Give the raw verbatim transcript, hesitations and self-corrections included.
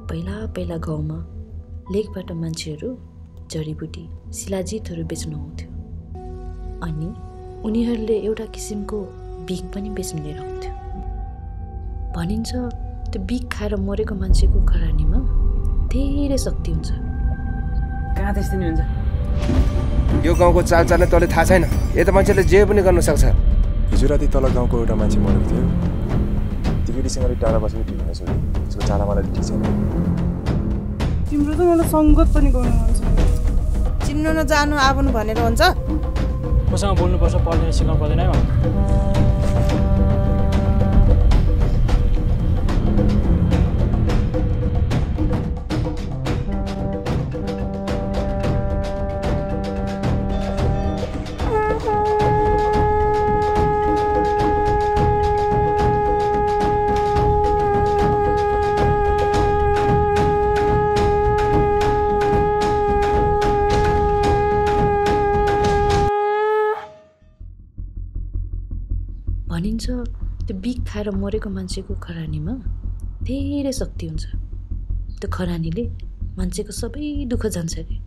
पहिला पहिला गाउँमा लेकबाट मान्छेहरू जडीबुटी शिलाजितहरू बेच्नु आउँथ्यो अनि उनीहरूले एउटा किसिमको बिख पनि बेच्नु लिएर आउँथ्यो। भनिन्छ त्यो बिख खाएर मरेको मान्छेको खरानीमा धेरै शक्ति हुन्छ। कहाँ त्यस्तै नि हुन्छ? यो गाउँको चालचलन तँलाई थाहा छैन? यता मान्छेले जे पनि गर्न सक्छ। हिजो राति तल गाउँको एउटा मान्छे मरेको थियो। त्यो केटीसँग अलिक टाढा बसेको ठिक हुनेछ। त्यसको चाला मलाई ठिक छैन। तिम्रो त मलाई सङ्गत पनि गर्नु मन छ। चिन्नु नजानु आउनु भनेर हुन्छ? मसँग बोल्नुपर्छ पर्दैन सिकाउनु पर्दैन है भनिन्छ त्यो बिख खाएर मरेको मान्छेको खरानीमा धेरै शक्ति हुन्छ। त्यो खरानीले मान्छेको सबै दुःख जान्छ अरे।